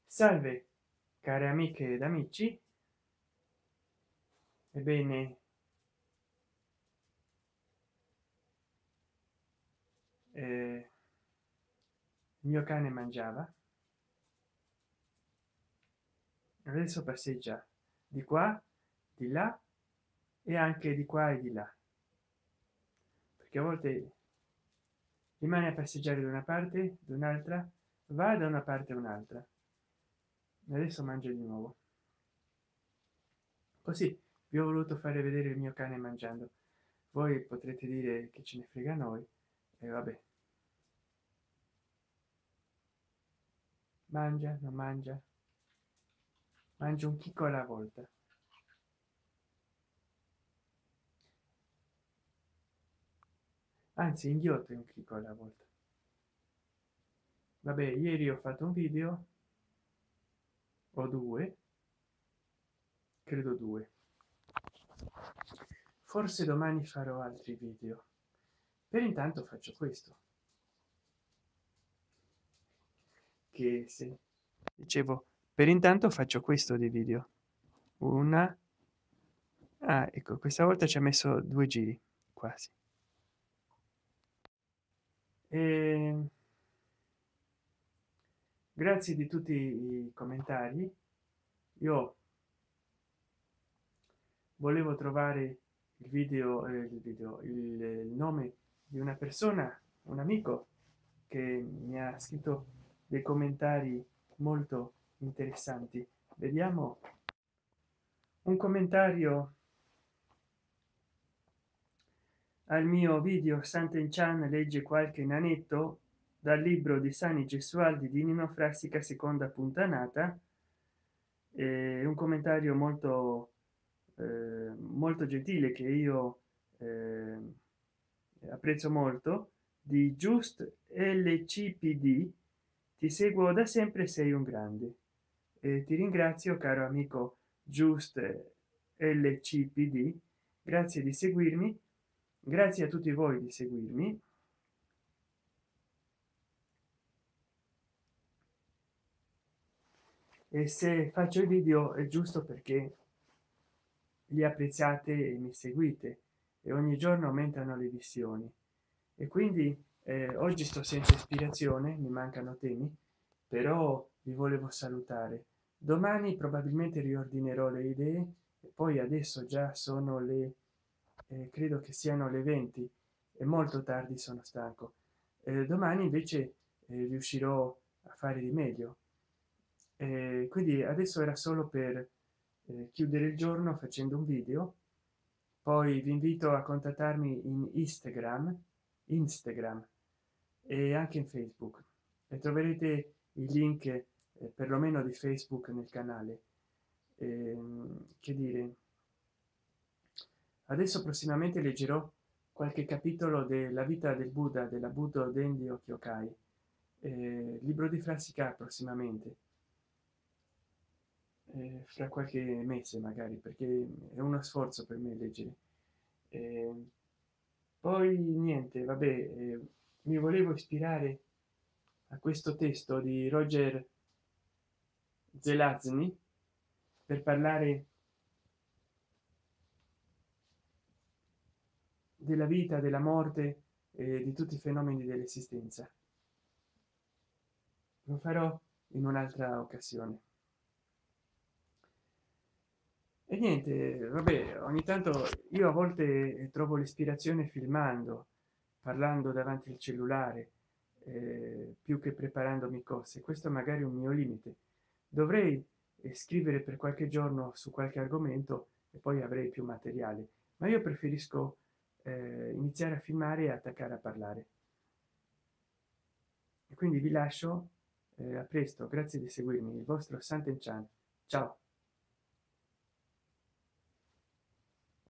Salve care amiche ed amici. Ebbene, il mio cane mangiava, adesso passeggia di qua, di là e anche di qua e di là, perché a volte rimane a passeggiare da una parte, da un'altra, va da una parte a un'altra, e adesso mangia di nuovo. Così vi ho voluto fare vedere il mio cane mangiando. Voi potrete dire che ce ne frega a noi, e vabbè, mangia, non mangia, mangia un chicco alla volta. Anzi, inghiotte un chicco alla volta. Vabbè, ieri ho fatto un video, o due, credo due, forse domani farò altri video. Per intanto faccio questo, che se dicevo, per intanto faccio questo di video. Una, ah, ecco, questa volta ci ha messo 2 giri quasi. E grazie di tutti i commentari. Io volevo trovare il nome di una persona, un amico che mi ha scritto dei commentari molto interessanti. Vediamo un commentario al mio video. Santen-chan legge qualche nanetto dal libro di Sani Gesualdi di Nino Frassica, seconda puntanata. Un commentario molto gentile, che io apprezzo molto, di Just LCPD. Ti seguo da sempre, sei un grande. E ti ringrazio, caro amico Just LCPD, grazie di seguirmi, grazie a tutti voi di seguirmi. E se faccio il video è giusto perché li apprezzate e mi seguite, e ogni giorno aumentano le visioni, e quindi oggi sto senza ispirazione, mi mancano temi, però vi volevo salutare. Domani probabilmente riordinerò le idee, e poi adesso già sono le credo che siano le 20, è molto tardi, sono stanco. Domani invece riuscirò a fare di meglio. Quindi adesso era solo per chiudere il giorno facendo un video. Poi vi invito a contattarmi in Instagram e anche in Facebook, e troverete il link perlomeno di Facebook nel canale. Che dire, adesso prossimamente leggerò qualche capitolo della vita del Buddha, della Buddha Dendio Kyokai, libro di Frassica, prossimamente, fra qualche mese magari, perché è uno sforzo per me leggere. Eh, Poi niente, vabbè, mi volevo ispirare a questo testo di Roger Zelazny per parlare della vita, della morte e di tutti i fenomeni dell'esistenza. Lo farò in un'altra occasione. E niente, vabbè, ogni tanto io a volte trovo l'ispirazione filmando, parlando davanti al cellulare, più che preparandomi cose. Questo magari è un mio limite. Dovrei scrivere per qualche giorno su qualche argomento e poi avrei più materiale, ma io preferisco iniziare a filmare e attaccare a parlare. E quindi vi lascio, a presto, grazie di seguirmi, il vostro Santen Chan. Ciao.